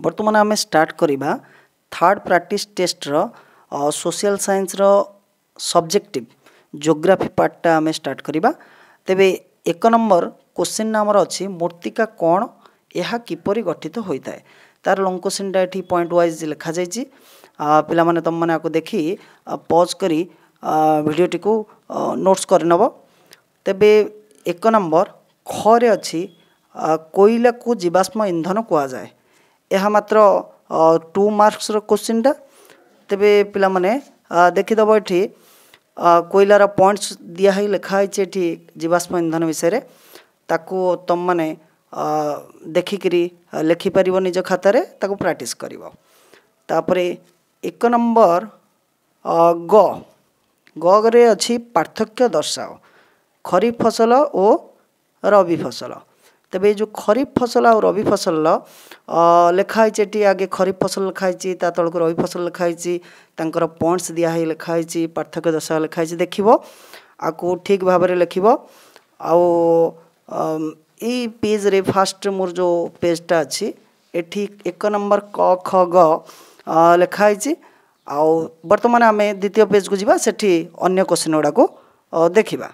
बर्तमान आम स्टार्ट करवा थर्ड प्रैक्टिस टेस्ट रो सोशल साइंस रो सब्जेक्टिव ज्योग्राफी पार्टा आम स्टार्ट करवा। तेबे एक नंबर क्वेश्चन नामर अच्छी मूर्तिका कौन यह किपरि गठित होता है तार लॉन्ग क्वेश्चनटा ये पॉइंट वाइज लिखा जाइए। पिला माने तुम मैंने आपको देखी पॉज करी वीडियोटी को नोट्स कर नब। तेबे एक नंबर खरे अच्छी कोयला को जीवाश्म इंधन कह जाए यह मात्र 2 मार्क्स क्वेश्चनटा। तेबे पिला माने देखिदब ये कोयलार पॉइंट्स दिखाई लिखाई ये जीवाश्म इंधन विषय ताकू तुम मैंने देखिकी लिखिपर निज खातार ताकू प्रैक्टिस कर। तापरे एक नंबर गे अच्छी पार्थक्य दर्शाओ खरीफ फसल और रबी फसल। तेबे जो खरीफ फसल और रबी फसल लिखाई आगे खरीफ फसल लिखाई तल को रबी फसल लिखाई तांकर पॉइंट्स दिखाई लिखाई पार्थक्य दर्शाओ लिखाई देखिब आपको ठीक भाव में लिखिब। यही पेज रे फास्ट मोर जो पेजटा अच्छी एठी एक नंबर क ख ग लिखाई। वर्तमान आम द्वितीय पेज को जीवा सेठी अन्य क्वेश्चन गुड़ा को देखिबा।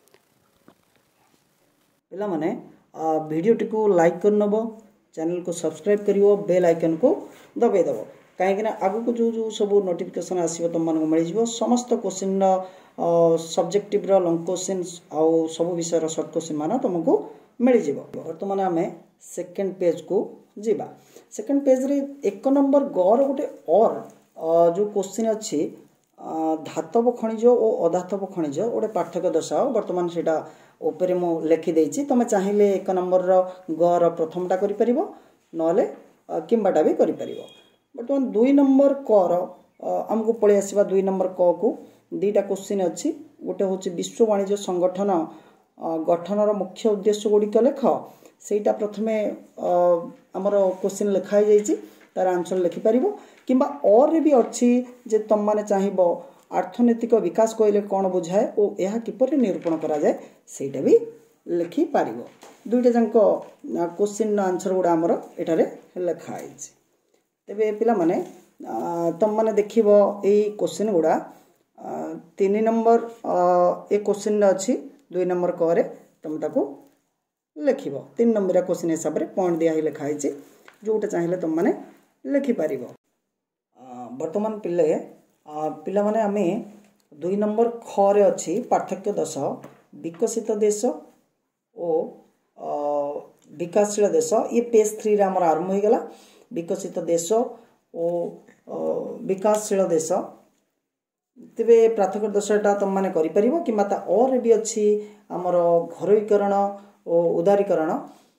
पिला माने वीडियोटी को लाइक कर नब, चैनल को सब्सक्राइब करिवो, बेल आइकन को दबाई दब कहीं आगु को जो सब नोटिफिकेशन आसो तुम मानक मिल समस्त क्वेश्चन सब्जेक्टिव लॉन्ग क्वेश्चन आउ सब विषय शॉर्ट क्वेश्चन मान तुमको मिल जाव। बर्तमान आम सेकेंड पेज को जीवा। सेकेंड पेज रे एक नंबर गर गोटे और जो क्वेश्चन अच्छी धातव खनिज और अधातव खनिज गोटे पार्थक्य दर्शाओ। बर्तमान से ऊपर मु लिखिदे तुम चाहिए एक नंबर गर प्रथमटा कर नले किंबाटा भी कर। बर्तमान 2 नंबर कर आमको पलि आसवा 2 नंबर क को 2टा क्वेश्चन अच्छी। गोटे हूँ विश्व वाणिज्य संगठन गठनर मुख्य उद्देश्य गुड़िक लेख सेटा प्रथमे आमर क्वेश्चन लिखाई जाइए तार आंसर लिखिपर किंबा और भी अच्छी जे तुम माने चाहिए अर्थनैतिक विकास कहले कौन बुझाए और यह किपर निरूपण करा जाए सेटा भी लिखिपर। 2टा जाक क्वेश्चन आंसर गुड़ा आमर एठारे लिखाई। तेबे पिला माने तुम माने देखिबो एई क्वेश्चन गुड़ा 3 नंबर ए क्वेश्चन अच्छी 2 नंबर करे तुम ताको लिखिब 3 नंबर क्वेश्चन हिसाब से पॉइंट दिया लिखाई जोटा चाहिए तुम माने लिखिपर। बर्तमान पिला माने आमे 2 नंबर खरे अच्छी पार्थक्य दर्शाओ विकसित देश और विकासशील देश। ये पेज 3 रे आमर आरंभ हो गला विकसित देश और विकासशील देश। तेबे पार्थक्य दर्शाटा तुम माने करि परिबो किंबा ता और भी अच्छी आमर घरोईकरण और उदारीकरण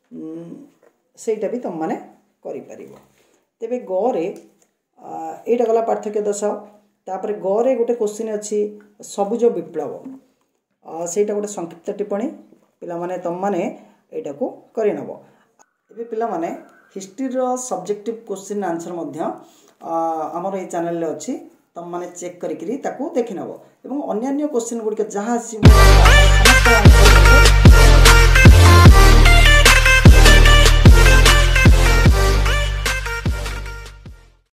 सेटा भी तुम माने करि परिबो। तेबे गरे एटा गला पार्थक्य दर्शाओ। तापरे गरे गोटे क्वेश्चन अच्छी सबुज विप्लव सेटा गोटे संक्षिप्त टिप्पणी पिला माने तुम माने एटा को करि नबो। एबे पिला माने हिस्ट्री रो सब्जेक्टिव क्वेश्चन आंसर मध्य आमर ए चैनल ले अच्छी तुम माने चेक करिकरी ताकू देखि नबो एवं अन्य क्वेश्चन गुड़िक जहाँ